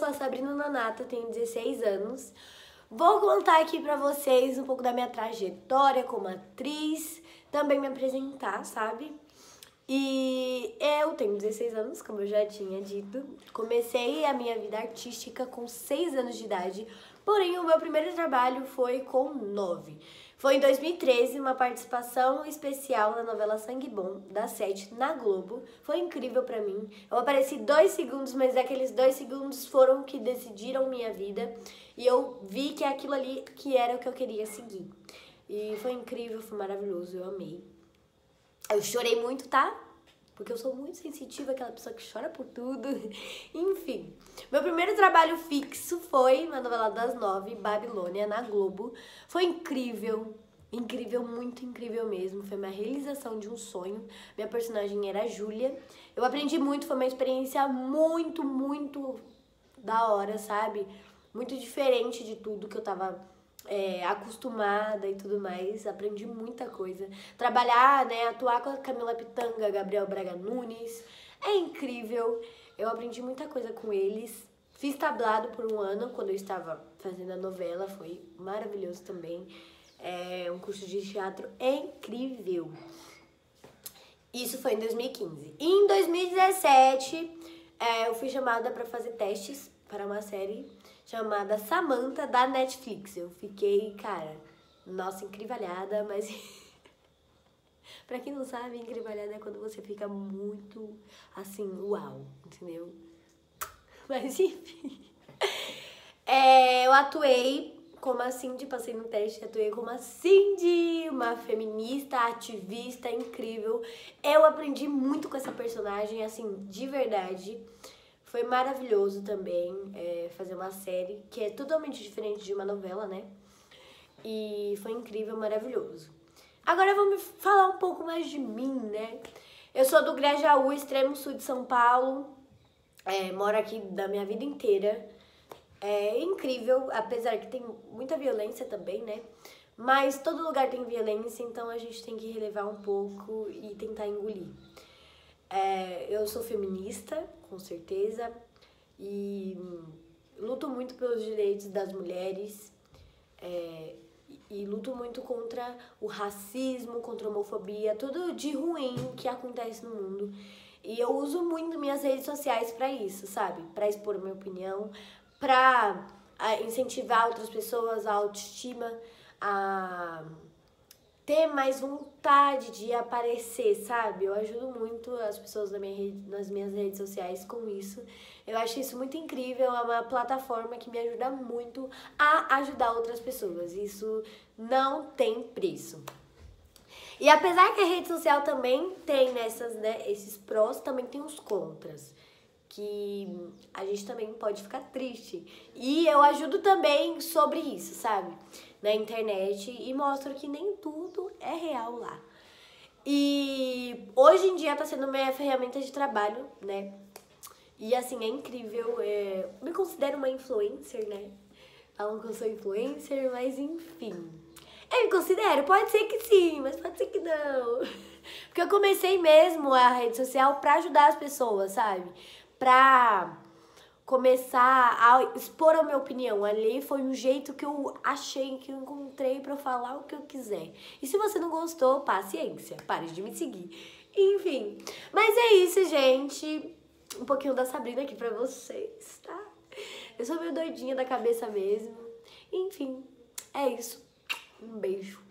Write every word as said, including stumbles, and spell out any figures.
sou a Sabrina Nonato, tenho dezesseis anos. Vou contar aqui pra vocês um pouco da minha trajetória como atriz, também me apresentar, sabe? E eu tenho dezesseis anos, como eu já tinha dito. Comecei a minha vida artística com seis anos de idade, porém o meu primeiro trabalho foi com nove. Foi em dois mil e treze, uma participação especial na novela Sangue Bom, da Sete, na Globo. Foi incrível pra mim. Eu apareci dois segundos, mas aqueles dois segundos foram que decidiram minha vida. E eu vi que aquilo ali que era o que eu queria seguir. E foi incrível, foi maravilhoso, eu amei. Eu chorei muito, tá? Porque eu sou muito sensitiva, aquela pessoa que chora por tudo. Enfim, meu primeiro trabalho fixo foi na novela das nove, Babilônia, na Globo. Foi incrível, incrível, muito incrível mesmo. Foi uma realização de um sonho. Minha personagem era a Júlia. Eu aprendi muito, foi uma experiência muito, muito da hora, sabe? Muito diferente de tudo que eu tava É, acostumada e tudo mais, aprendi muita coisa. Trabalhar, né, atuar com a Camila Pitanga, Gabriel Braga Nunes, é incrível. Eu aprendi muita coisa com eles. Fiz tablado por um ano quando eu estava fazendo a novela, foi maravilhoso também. É um curso de teatro incrível. Isso foi em dois mil e quinze. E em dois mil e dezessete, é, eu fui chamada para fazer testes para uma série chamada Samantha, da Netflix. Eu fiquei, cara, nossa, encrivalhada, mas... Pra quem não sabe, encrivalhada é quando você fica muito, assim, uau, entendeu? Mas, enfim... É, eu atuei como a Cindy, passei no teste, atuei como a Cindy, uma feminista, ativista, incrível. Eu aprendi muito com essa personagem, assim, de verdade. Foi maravilhoso também é, fazer uma série que é totalmente diferente de uma novela, né? E foi incrível, maravilhoso. Agora vamos falar um pouco mais de mim, né? Eu sou do Grajaú, extremo sul de São Paulo. É, moro aqui da minha vida inteira. É incrível, apesar que tem muita violência também, né? Mas todo lugar tem violência, então a gente tem que relevar um pouco e tentar engolir. É, eu sou feminista, com certeza, e luto muito pelos direitos das mulheres, é, e, e luto muito contra o racismo, contra a homofobia, tudo de ruim que acontece no mundo. E eu uso muito minhas redes sociais pra isso, sabe? Pra expor a minha opinião, pra a, incentivar outras pessoas, a autoestima, a ter mais vontade de aparecer, sabe? Eu ajudo muito as pessoas na minha rede, nas minhas redes sociais com isso. Eu acho isso muito incrível, é uma plataforma que me ajuda muito a ajudar outras pessoas. Isso não tem preço. E apesar que a rede social também tem nessas, né, esses prós, também tem os contras, que a gente também pode ficar triste. E eu ajudo também sobre isso, sabe? Na internet, e mostro que nem tudo é real lá. E hoje em dia tá sendo minha ferramenta de trabalho, né? E assim, é incrível. É... Me considero uma influencer, né? Falam que eu sou influencer, mas enfim. Eu me considero, pode ser que sim, mas pode ser que não. Porque eu comecei mesmo a rede social pra ajudar as pessoas, sabe? Pra começar a expor a minha opinião. Ali foi um jeito que eu achei, que eu encontrei pra eu falar o que eu quiser. E se você não gostou, paciência, pare de me seguir. Enfim, mas é isso, gente. Um pouquinho da Sabrina aqui pra vocês, tá? Eu sou meio doidinha da cabeça mesmo. Enfim, é isso. Um beijo.